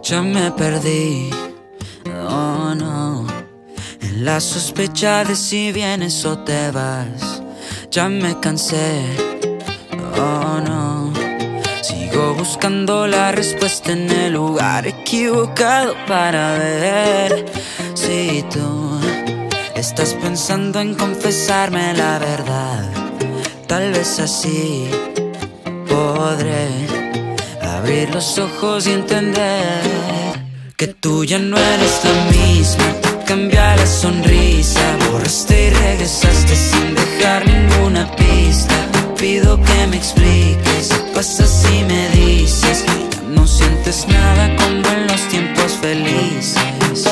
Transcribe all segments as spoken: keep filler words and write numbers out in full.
Ya me perdí, oh no, en la sospecha de si vienes o te vas. Ya me cansé, oh no, sigo buscando la respuesta en el lugar equivocado para ver si tú estás pensando en confesarme la verdad. Tal vez así podré abrir los ojos y entender que tú ya no eres la misma. Te cambia la sonrisa, borraste y regresaste sin dejar ninguna pista. Te pido que me expliques qué pasa si me dices que ya no sientes nada como en los tiempos felices.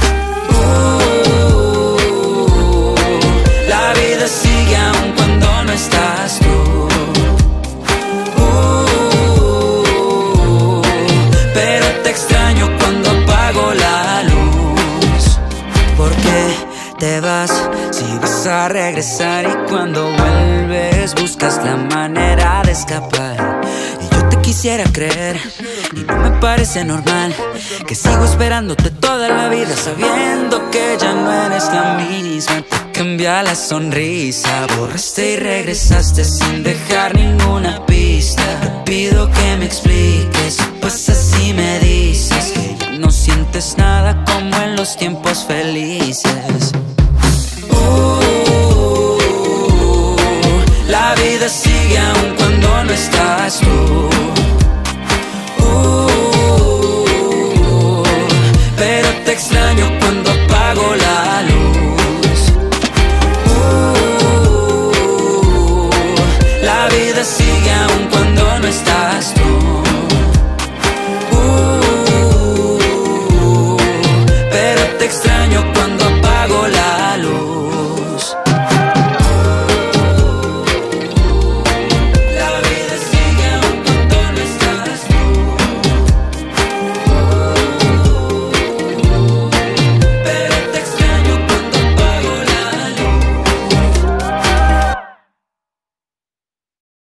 Uh, la vida sigue aun cuando no estás tú. Extraño cuando apago la luz. ¿Por qué te vas si vas a regresar? Y cuando vuelves buscas la manera de escapar. Y yo te quisiera creer y no me parece normal que sigo esperándote toda la vida sabiendo que ya no eres la misma. Te cambia la sonrisa, borraste y regresaste sin dejar ninguna pista. Te pido que me expliques qué pasa si me dices que ya no sientes nada como en los tiempos felices. Uh, la vida sigue aun cuando no estás tú. Uh, pero te extraño cuando apago la luz. Uh, la vida sigue